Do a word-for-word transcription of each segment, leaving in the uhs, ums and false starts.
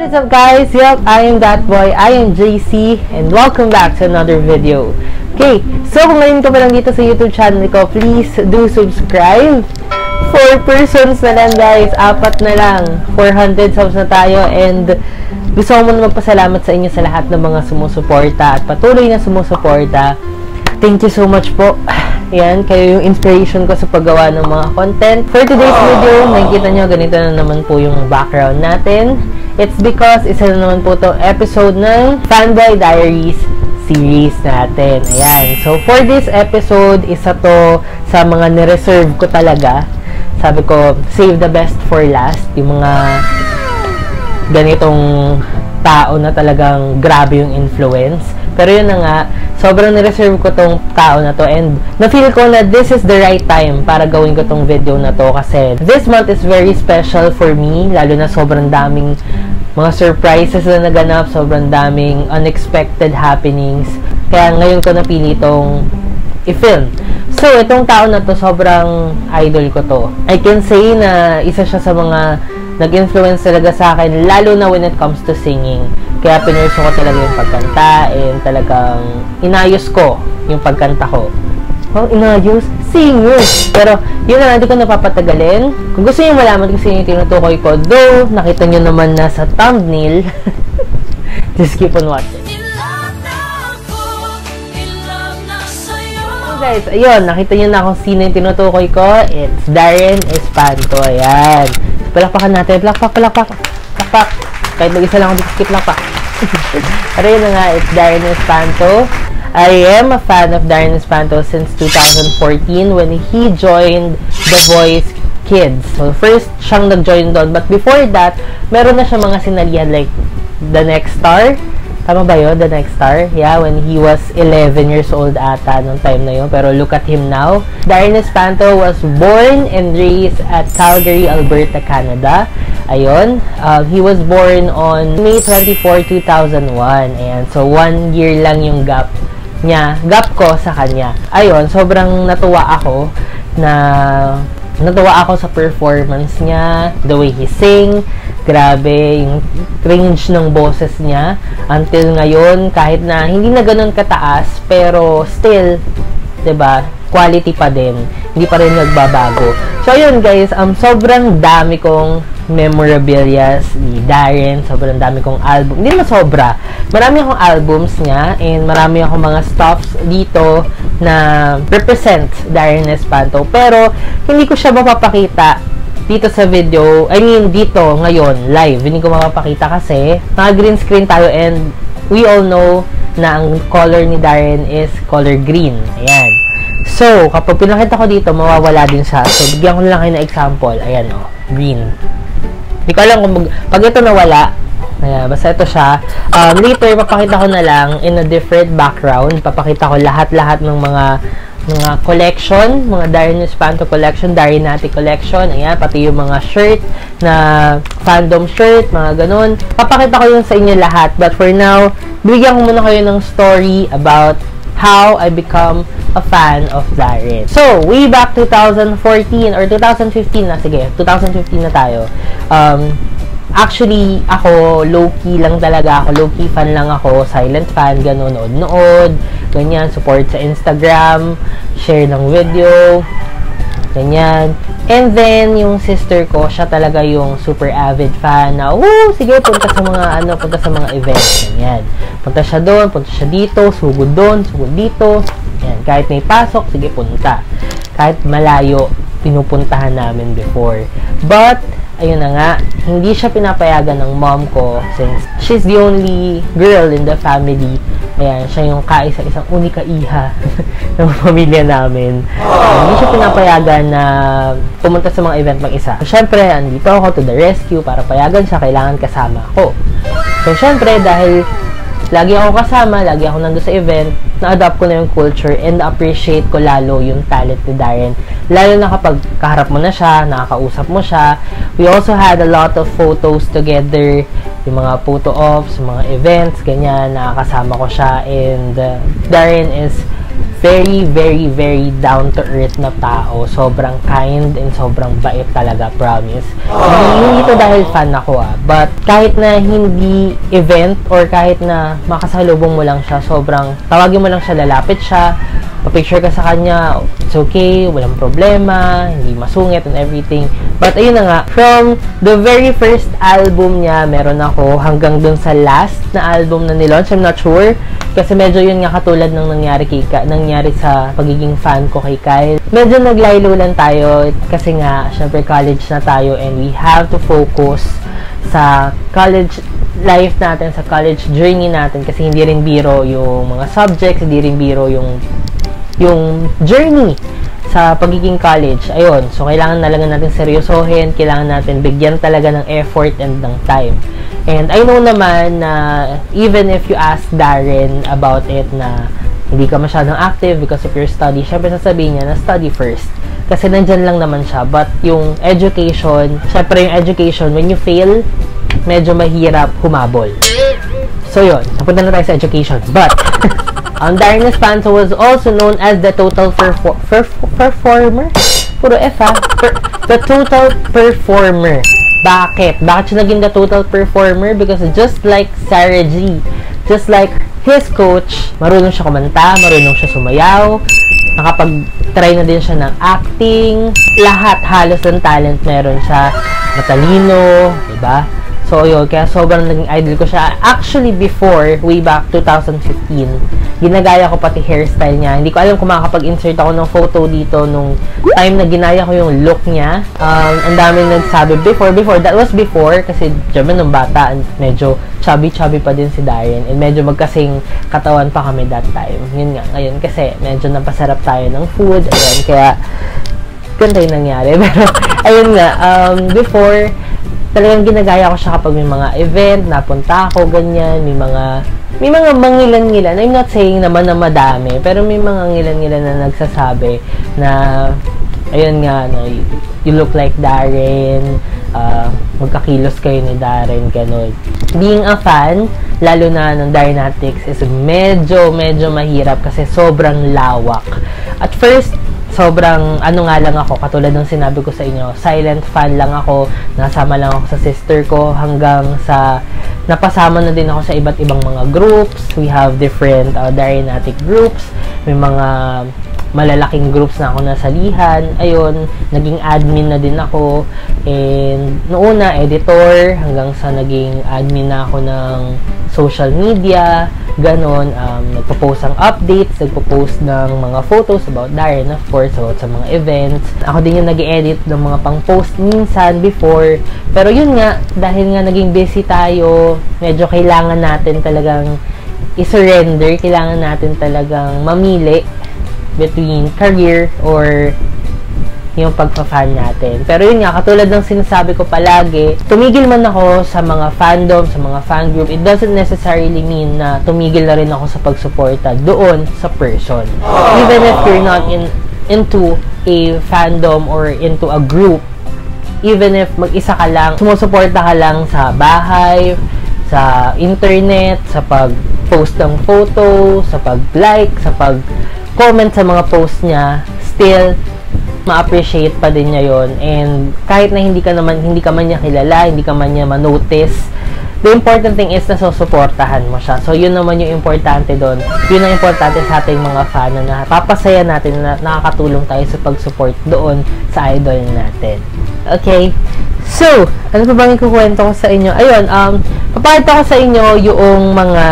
What is up, guys? Yep, I am that boy. I am J C and welcome back to another video. Okay, so kung ngayon ka pa lang dito sa YouTube channel ko, please do subscribe. Four persons na lang, guys. Apat na lang. four hundred subs na tayo and gusto ko muna magpasalamat sa inyo sa lahat ng mga sumusuporta at patuloy na sumusuporta. Thank you so much po. Yan, kayo yung inspiration ko sa paggawa ng mga content. For today's video, nakikita nyo, ganito na naman po yung background natin. It's because isa na naman po itong episode ng Fanboy Diaries series natin. Ayan. So, for this episode, isa to sa mga nireserve ko talaga. Sabi ko, save the best for last. Yung mga ganitong tao na talagang grabe yung influence. Pero yun na nga, sobrang nireserve ko tong tao na to and na-feel ko na this is the right time para gawin ko tong video na to kasi this month is very special for me, lalo na sobrang daming mga surprises na naganap, sobrang daming unexpected happenings. Kaya ngayon ko napili tong i-film. So, itong tao na to, sobrang idol ko to. I can say na isa siya sa mga nag-influence talaga sa akin, lalo na when it comes to singing. Kaya pinurso ko talaga yung pagkanta and talagang inayos ko yung pagkanta ko. Oh, inayos? Singer! Pero, yun na, hindi ko napapatagalin. Kung gusto nyo malaman kung sino yung tinutukoy ko, though, nakita nyo naman na sa thumbnail, just keep on watching. So guys, ayun, nakita nyo na kung sino yung tinutukoy ko. It's Darren Espanto. Ayan. Palakpakan natin. Palakpak, palakpak. Palakpak. Kahit mag-isa lang ako dito, skip lang pa. Pero yun na nga, it's Darren Espanto. I am a fan of Darren Espanto since two thousand fourteen when he joined The Voice Kids. So, first siyang nag-join doon. But before that, meron na siya mga sinalihan like The Next Star. Tama ba yun? The Next Star? Yeah, when he was eleven years old ata nung time na yun. Pero look at him now. Darren Espanto was born and raised at Calgary, Alberta, Canada. Ayun. Uh, he was born on May twenty-fourth, two thousand one. Ayan. So, one year lang yung gap niya. Gap ko sa kanya. Ayun. Sobrang natuwa ako na natuwa ako sa performance niya. The way he sing. Grabe, yung range ng boses niya until ngayon, kahit na hindi na ganun kataas, pero still, 'di ba, quality pa din. Hindi pa rin nagbabago. So, yun guys, um, sobrang dami kong memorabilia ni Darren, sobrang dami kong album. Hindi na sobra. Marami akong albums niya and marami akong mga stuffs dito na represent Darren Espanto. Pero, hindi ko siya mapapakita dito sa video, I mean dito ngayon live, hindi ko mapapakita kasi naka green screen tayo and we all know na ang color ni Darren is color green. Ayan. So, kapag pinakita ko dito, mawawala din siya. So, bigyan ko na lang kayo na example. Ayan o, oh, green. Hindi ko alam kung mag, pag ito nawala, ayan, basta ito siya. Um, later, papakita ko na lang in a different background. Papakita ko lahat-lahat ng mga mga collection, mga Darren Espanto collection, Darrenati collection, ayan, pati yung mga shirt na fandom shirt, mga ganun. Papakita ko yun sa inyo lahat. But for now, bigyan ko muna kayo ng story about how I become a fan of Darren. So, way back two thousand fourteen or two thousand fifteen na, sige, two thousand fifteen na tayo. Um, Actually, ako, low-key lang talaga ako. Low-key fan lang ako. Silent fan, gano'n, nood-nood. Ganyan, support sa Instagram. Share ng video. Ganyan. And then, yung sister ko, siya talaga yung super avid fan na, oh, sige, punta sa mga, ano, punta sa mga events. Ganyan. Punta siya doon, punta siya dito, sugod doon, sugod dito. Ganyan. Kahit may pasok, sige, punta. Kahit malayo, pinupuntahan namin before. But, ayun na nga, hindi siya pinapayagan ng mom ko since she's the only girl in the family. Ayan, siya yung kaisa-isang unika iha ng pamilya namin. Uh, hindi siya pinapayagan na pumunta sa mga event mag-isa. So, syempre, andito ako to the rescue para payagan siya, kailangan kasama ako. So, syempre, dahil lagi ako kasama, lagi ako nandun sa event, na-adopt ko na yung culture and na-appreciate ko lalo yung talent ni Darren. Lalo na kapag kaharap mo na siya, nakakausap mo siya. We also had a lot of photos together, yung mga photo ops, mga events, ganyan, nakakasama ko siya. And uh, Darren is very, very, very down-to-earth na tao. Sobrang kind and sobrang bait talaga, promise. Hindi, hindi ito dahil fan ako ah. But kahit na hindi event or kahit na makasalubong mo lang siya, sobrang tawagin mo lang siya, lalapit siya, pa-picture ka sa kanya, it's okay, walang problema, hindi masungit and everything. But ayun na nga, from the very first album niya, meron ako hanggang dun sa last na album na nilaunch, I'm not sure. Kasi medyo yun nga katulad ng nangyari, kay Ka, nangyari sa pagiging fan ko kay Kyle. Medyo naglaylo lang tayo kasi nga, syempre college na tayo and we have to focus sa college life natin, sa college journey natin kasi hindi rin biro yung mga subjects, hindi rin biro yung yung journey sa pagiging college. Ayun, so kailangan talaga natin seryosohin, kailangan natin bigyan talaga ng effort and ng time. And I know naman na even if you ask Darren about it na hindi ka masyadong active because of your study, syempre sasabihin niya na study first. Kasi nandyan lang naman siya. But yung education, syempre yung education, when you fail, medyo mahirap humabol. So yun, napunta na tayo sa education. But, um, Darren Espanto was also known as the total perfor perf performer. Puro F ha? Per the total performer. Bakit? Bakit siya naging the total performer? Because just like Sarah G, just like his coach, marunong siya kumanta, marunong siya sumayaw, nakapag-try na din siya ng acting, lahat, halos ng talent meron siya, matalino, diba? So, yun, kaya sobrang naging idol ko siya. Actually, before, way back two thousand fifteen, ginagaya ko pati hairstyle niya. Hindi ko alam kung makakapag-insert ako ng photo dito nung time na ginaya ko yung look niya. Um, ang daming nagsabi before, before, that was before, kasi dyan nung bata, medyo chubby-chubby pa din si Darren, and medyo magkasing katawan pa kami that time. Yun nga, ngayon kasi medyo napasarap tayo ng food, ayan, kaya ganito yung nangyari. Pero, ayun nga, um, before, talagang ginagaya ko siya kapag may mga event, napunta ako, ganyan, may mga, may mga mangilan-ngilan. I'm not saying naman na madami, pero may mga ngilan-ngilan na nagsasabi na, ayun nga, no, you, you look like Darren, uh, magkakilos kayo ni Darren, gano'n. Being a fan, lalo na ng Darrenatics, is medyo, medyo mahirap kasi sobrang lawak. At first, sobrang ano nga lang ako, katulad ng sinabi ko sa inyo, silent fan lang ako, nasama lang ako sa sister ko hanggang sa napasama na din ako sa iba't ibang mga groups. We have different uh, Darrenatic groups, may mga malalaking groups na ako nasalihan. Ayun, naging admin na din ako, and noong una editor hanggang sa naging admin na ako ng social media, ganon. Um, nagpo-post ng updates, nagpo-post ng mga photos about Darren, of course, about sa mga events. Ako din yung nag-edit ng mga pang-post minsan before. Pero yun nga, dahil nga naging busy tayo, medyo kailangan natin talagang i-surrender, kailangan natin talagang mamili between career or yung pagpa-fan natin. Pero yun nga, katulad ng sinasabi ko palagi, tumigil man ako sa mga fandom, sa mga fan group, it doesn't necessarily mean na tumigil na rin ako sa pagsuporta doon sa person. Even if you're not in into a fandom or into a group, even if mag-isa ka lang, sumusuporta ka lang sa bahay, sa internet, sa pag-post ng photo, sa pag-like, sa pag-comment sa mga post niya, still, ma-appreciate pa din niya yon. And kahit na hindi ka naman, hindi ka man niya kilala, hindi ka man niya ma-notice, the important thing is na susuportahan mo siya. So, yun naman yung importante doon. Yun ang importante sa ating mga fan na papasaya natin na nakakatulong tayo sa pag-support doon sa idol natin. Okay? So, ano pa bang ikukwento ko sa inyo? Ayun, um, papakita ko sa inyo yung mga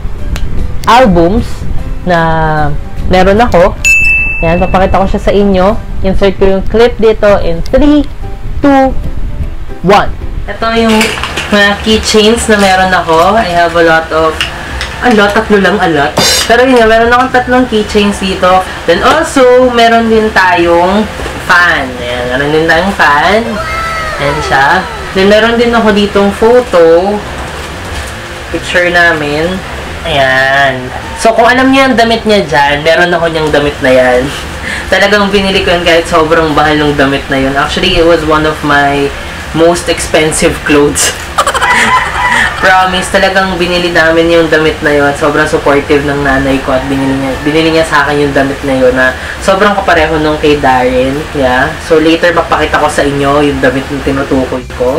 albums na meron ako. Yan, papakita ko siya sa inyo. Insert ko yung clip dito in three, two, one. Ito yung mga keychains na meron ako. I have a lot of, a lot, tatlo lang, a lot. Pero yun nga, meron akong tatlong keychains dito. Then also, meron din tayong fan. Ayan, meron din tayong fan. Ayan siya. Then meron din ako ditong photo. Picture namin. Ayan. So, kung alam niyo yung damit niya dyan, meron ako niyang damit na yan. Talagang binili ko yun kahit sobrang bahal ng damit na yun. Actually, it was one of my most expensive clothes. promise, talagang binili namin yung damit na yon. Sobrang supportive ng nanay ko at binili niya, binili niya sa akin yung damit na yon na sobrang kapareho nung kay Darren. Yeah. So, later, mapakita ko sa inyo yung damit na tinutukoy ko.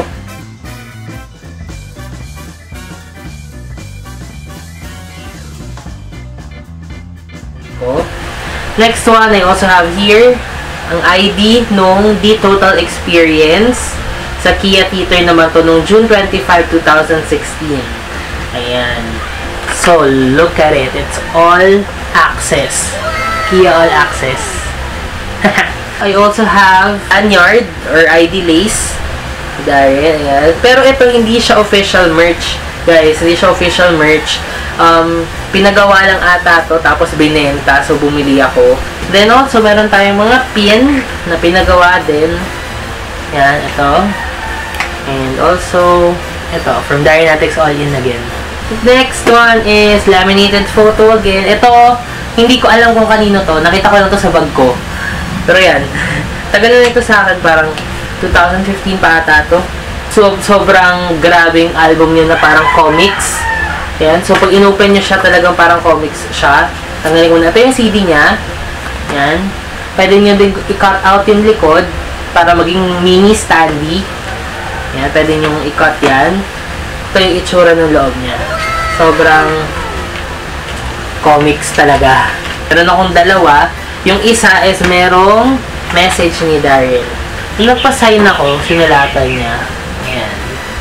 Next one, I also have here ang I D nung The Total Experience. Sa Kia Theater naman to nung June twenty-fifth, two thousand sixteen. Ayan. So, look at it. It's all access. Kia All Access. I also have lanyard or I D lace. Dahil, ayan. Pero ito, hindi siya official merch. Guys, hindi siya official merch. Um, pinagawa lang ata to, tapos binenta. So, bumili ako. Then, also, meron tayong mga pin na pinagawa din. Yan, ito. And also, ito, from Dianetics All In again. Next one is laminated photo again. Ito, hindi ko alam kung kanino to. Nakita ko lang to sa bag ko. Pero yan, tagal na ito sa akin. Parang two thousand fifteen pa ata to. So, sobrang grabing album niya na parang comics. Yan. So, pag inopen niya siya, talagang parang comics siya. Tanggalin ko na. Ito yung C D niya. Yan. Pwede niyo din i-cut out yung likod para maging mini standee. Yan. Pwede niyo i-cut yan. Ito yung itsura ng loob niya. Sobrang comics talaga. Meron akong dalawa. Yung isa is merong message ni Darren. Nagpa-sign ako, sinulatan niya. Ayan.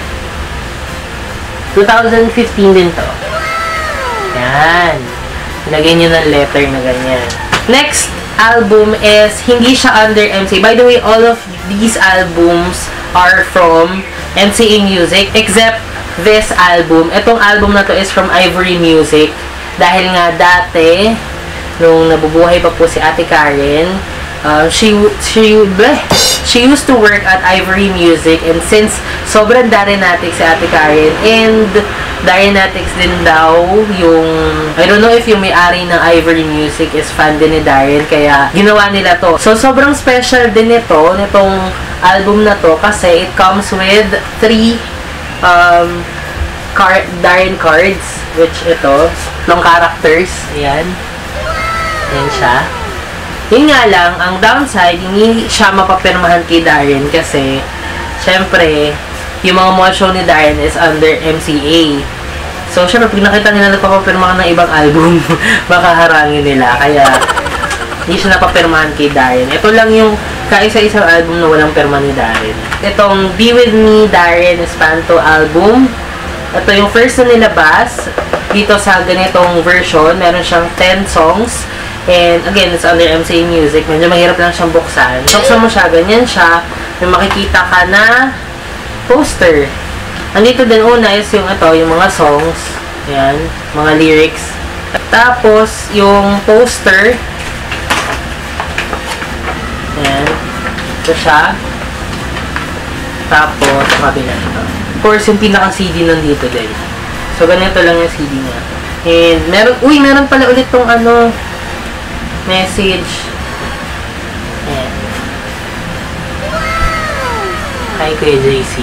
twenty fifteen din to. Yan. Lagyan niyo ng letter na ganyan. Next album is, hindi siya under M C A. By the way, all of these albums are from M C A Music, except this album. Itong album na to is from Ivory Music. Dahil nga dati, nung nabubuhay pa po si Ate Karen, uh, she, she, bleh, she used to work at Ivory Music, and since sobrang Dianetics si Ate Karen, and Dianetics din daw yung, I don't know if yung may-ari ng Ivory Music is fan din ni Darren, kaya ginawa nila to. So, sobrang special din ito, nitong album na to, kasi it comes with three um, card, Darren cards, which ito, long characters, ayan. Ayan siya. Yun nga lang, ang downside, hindi siya mapapirmahan kay Darren kasi, syempre, yung mga mall show ni Darren is under M C A. So, syempre, pag nakita nila nagpapapirmahan ng ibang album, baka harangin nila. Kaya, hindi siya napapirmahan kay Darren. Ito lang yung kaisa-isang album na walang pirma ni Darren. Itong Be With Me, Darren Espanto album. Ito yung first na nilabas. Dito sa ganitong version, meron siyang ten songs. And again, it's under M C A Music. Medyo mahirap lang siyang buksan. Buksan mo siya, ganyan siya. May makikita ka na poster. Andito din una is yung ito, yung mga songs. Ayan, mga lyrics. Tapos, yung poster. Ayan. Ito siya. Tapos, sa kabila ito. Of course, yung pinaka-C D nandito din. So, ganito lang yung C D niya. And, meron, uy, meron pala ulit tong ano, message. Ayan. Hi, Kuya J C.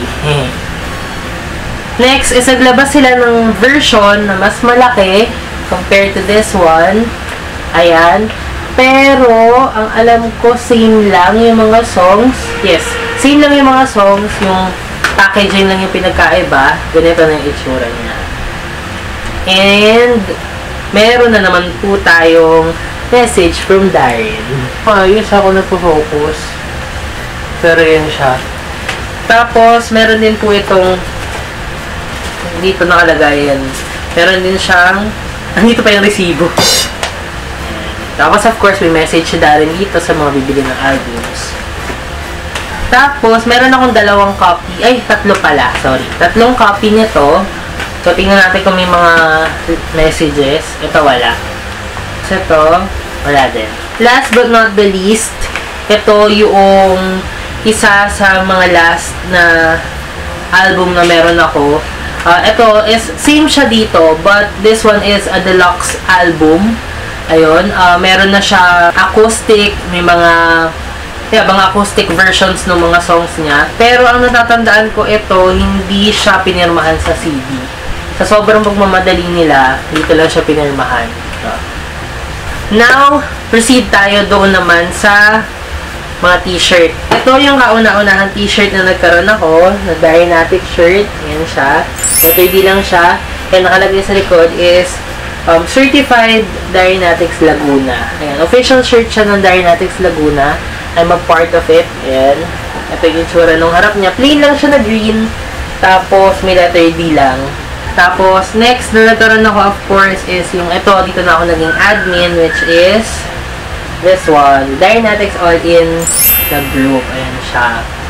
Next is naglabas sila ng version na mas malaki compared to this one. Ayan. Pero, ang alam ko, same lang yung mga songs. Yes, same lang yung mga songs. Yung packaging lang yung pinagkaiba. Ganito na yung itsura niya. And, meron na naman po tayong message from Darren. Ayos ako nagpo-focus. Pero yan siya. Tapos, meron din po itong dito nakalagay yan. Meron din siyang andito pa yung resibo. Tapos, of course, may message si Darren dito sa mga bibili ng albums. Tapos, meron akong dalawang copy. Ay, tatlo pala. Sorry. Tatlong copy nito. So, tingnan natin kung may mga messages. Ito, wala. So, ito, wala din. Last but not the least, ito yung isa sa mga last na album na meron ako. Uh, ito is, same siya dito, but this one is a deluxe album. Ayun, uh, meron na siya acoustic, may mga yeah, mga acoustic versions ng mga songs niya. Pero ang natatandaan ko ito, hindi siya pinirmahan sa C D. Sa sobrang pagmamadali nila, dito lang siya pinirmahan. Now, proceed tayo doon naman sa mga t-shirt. Ito yung kauna-unahang t-shirt na nagkaroon ako, na Direnatic shirt. Ayan siya. Letter D lang siya. And nakalagay sa likod is um, Certified Direnatics Laguna. Ayan. Official shirt siya ng Direnatics Laguna. I'm a part of it. Ayan. Ito yung itsura nung harap niya. Plain lang siya na green. Tapos, may letter D lang. Tapos, next na nagkaroon ako, of course, is yung ito. Dito na ako naging admin, which is this one. Direnatics All-In na group. Ayan siya.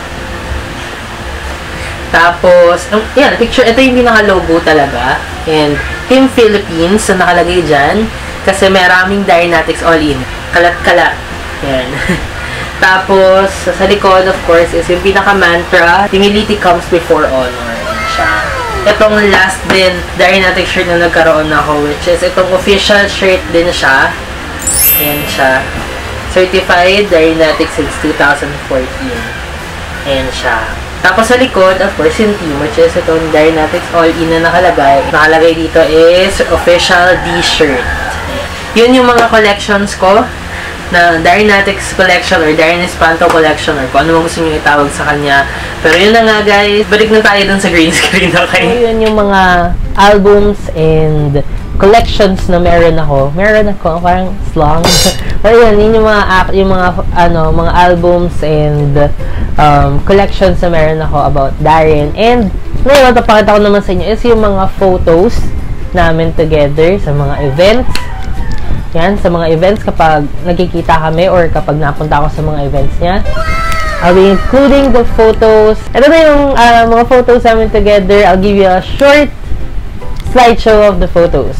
Tapos, um, yan, picture. Ito yung pinaka-logo talaga. And, Team Philippines na nakalagay dyan. Kasi maraming Direnatics All-In. Kalat-kalat. Ayan. Tapos, sa likod, of course, is yung pinaka-mantra, humility comes before honor. Ayan siya. Itong last din, Direnatic shirt na nagkaroon ako, which is itong official shirt din siya. Ayan siya. Certified Direnatic since two thousand fourteen. Ayan siya. Tapos sa likod, of course, yung team, which is itong Direnatics All-In na nakalagay. Nakalagay dito is official D-shirt. Yun yung mga collections ko na Direnatics collection or Darren Espanto collection or kung ano mo gusto nyo itawag sa kanya. Pero yun na nga guys, balik na tayo dun sa green screen, okay? So, yun yung mga albums and collections na meron ako. Meron ako, parang slang. Pero yun, yun yung mga, yung mga, ano, mga albums and um, collections na meron ako about Darren. And ngayon, tapakita ko naman sa inyo is yung mga photos namin together sa mga events. Yan, sa mga events kapag nagkikita kami or kapag napunta ako sa mga events niya. I'll be including the photos. Ito na yung uh, mga photos namin together. I'll give you a short slideshow of the photos.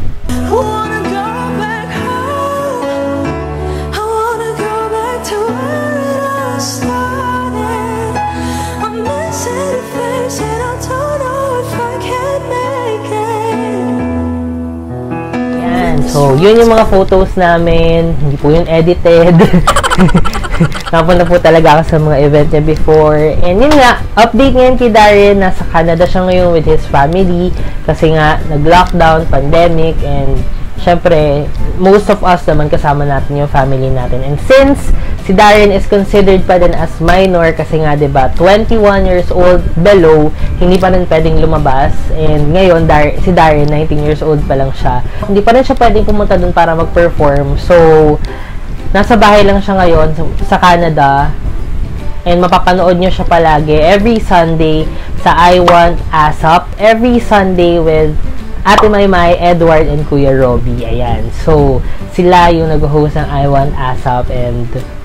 So, yun yung mga photos namin. Hindi po yun edited. Napunta po talaga ako sa mga event niya before. And yun nga, update ngayon kay Darren. Nasa Canada siya ngayon with his family. Kasi nga, nag-lockdown, pandemic, and syempre, most of us naman kasama natin yung family natin. And since si Darren is considered pa din as minor, kasi nga, diba, twenty-one years old below, hindi pa rin pwedeng lumabas. And ngayon, Dar si Darren, nineteen years old pa lang siya. Hindi pa rin siya pwedeng pumunta dun para mag-perform. So, nasa bahay lang siya ngayon sa Canada. And mapapanood nyo siya palagi every Sunday sa I Want ASAP. Every Sunday with Ate Maymay, Edward, and Kuya Robbie. Ayan. So, sila yung nag-host ng I Want ASAP. And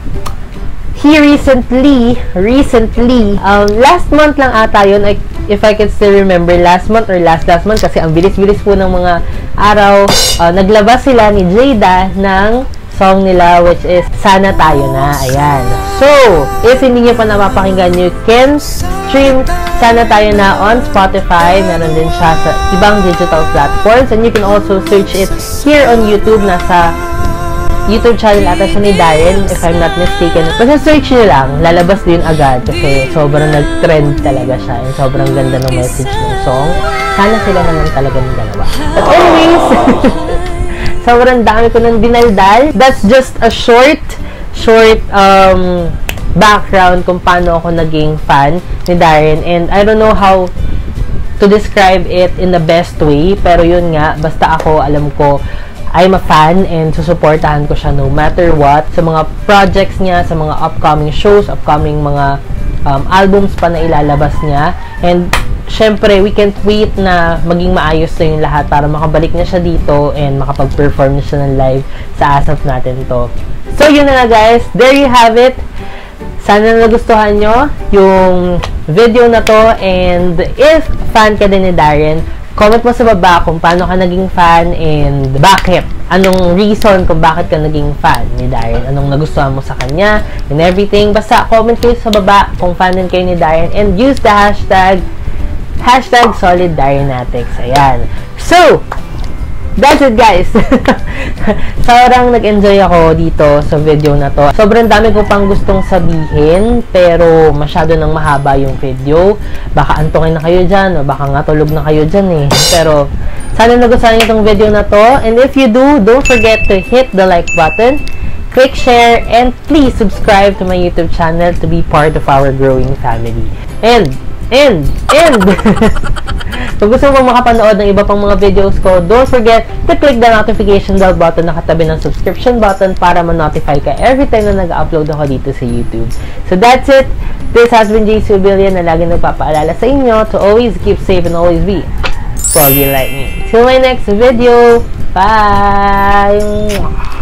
he recently, recently, um, last month lang ata yun, like, if I can still remember, last month or last last month, kasi ang bilis-bilis po ng mga araw, uh, naglabas sila ni Jada ng song nila, which is Sana Tayo Na. Ayan. So, if hindi nyo pa napapakinggan, you can stream Sana Tayo Na on Spotify. Meron din siya sa ibang digital platforms. And you can also search it here on YouTube. Nasa YouTube channel ata siya ni Darren, if I'm not mistaken. Basta search nyo lang, lalabas din agad kasi sobrang nag-trend talaga siya and sobrang ganda ng message ng song. Sana sila naman talaga ng dalawa. But anyways, sobrang dami ko ng dinaldal. That's just a short, short um, background kung paano ako naging fan ni Darren. And I don't know how to describe it in the best way. Pero yun nga, basta ako, alam ko, I'm a fan and susuportahan ko siya no matter what. Sa mga projects niya, sa mga upcoming shows, upcoming mga um, albums pa na ilalabas niya. And syempre, we can't wait na maging maayos na yung lahat para makabalik na siya dito and makapag-perform na siya ng live sa ASAP natin to. So, yun na nga guys. There you have it. Sana nagustuhan nyo yung video na to. And if fan ka din ni Darren, comment mo sa baba kung paano ka naging fan and bakit. Anong reason kung bakit ka naging fan ni Darren. Anong nagustuhan mo sa kanya and everything. Basta comment kayo sa baba kung fan din kayo ni Darren and use the hashtag Hashtag Solid Direnatics. Ayan. So, that's it guys. Sobrang nag-enjoy ako dito sa video na to. Sobrang dami ko pang gustong sabihin, pero masyado nang mahaba yung video. Baka antukin na kayo dyan, o baka nga tulog na kayo dyan eh. Pero sana nagustuhan niyo itong video na to. And if you do, don't forget to hit the like button, click share, and please subscribe to my YouTube channel to be part of our growing family. And, and, and, kung gusto mo makapanood ng iba pang mga videos ko, don't forget to click the notification bell button na katabi ng subscription button para ma-notify ka every time na nag-upload ako dito sa YouTube. So that's it. This has been J C Obillia na lagi nagpapaalala sa inyo to always keep safe and always be froggy like me. Till my next video. Bye!